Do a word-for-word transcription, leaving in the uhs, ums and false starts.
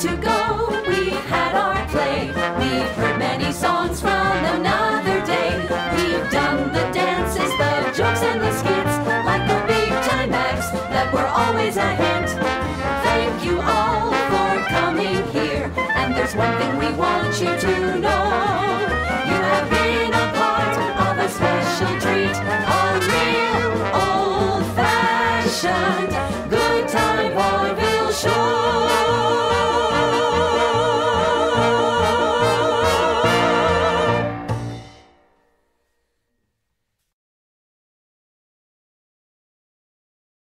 to go. We've had our play. We've heard many songs from another day. We've done the dances, the jokes, and the skits, like the big time acts that were always a hit. Thank you all for coming here, and there's one thing we want you to know.